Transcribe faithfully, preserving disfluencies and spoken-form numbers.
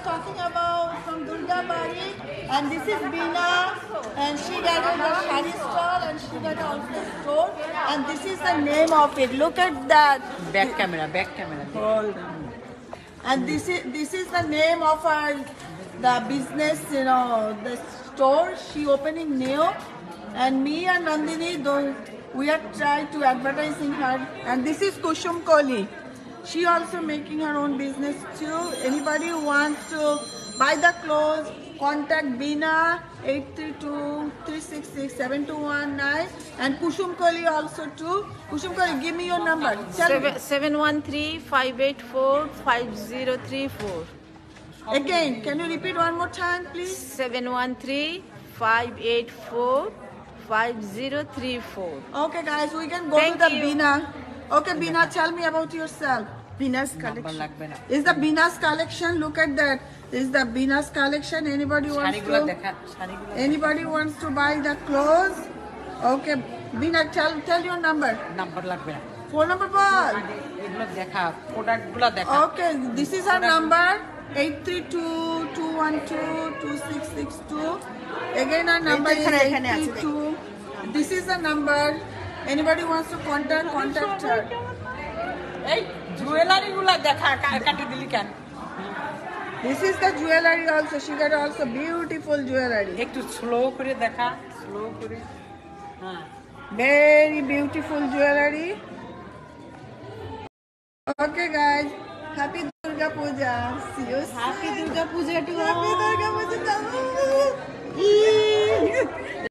talking about from Durga Bari, and this is Beena, and she got a shari stall, and she got also store, and this is the name of it. Look at that. Back camera, back camera. Hold on. And this is this is the name of our the business, you know, the store she opening new, and me and Nandini, though we are trying to advertising her. And this is Kusum Koli. She also making her own business too. Anybody who wants to buy the clothes, contact Beena eight three two, three six six, seven two one nine, and Kusum Koli also too. Kusum Koli, give me your number. seven one three, five eight four, five zero three four. Again, can you repeat one more time, please? seven one three, five eight four, five zero three four. Okay, guys, we can go Thank to the you. Beena. Okay, Beena, tell me about yourself. Beena's collection. Is the Beena's collection? Look at that. This is the Beena's collection. Anybody wants to? Anybody wants to buy the clothes? Okay, Beena, tell tell your number. Number লাগবে না। Phone number বল। এগুলো দেখা, প্রোডাক্টগুলো দেখা। Okay, this is our number eight three two, two one two, two six six two. Again, our number is eight three two. This is the number. Anybody wants to contact, contact her. এই জুয়েলারিগুলো দেখা, কাটি দিলি কেন? This is the jewelry also. She got also beautiful jewelry. একটু slow করে দেখা, slow করে। হ্যাঁ। Very beautiful jewelry. Okay, guys. Happy Durga Puja. See you soon. Happy Durga Puja to all. Happy Durga Puja.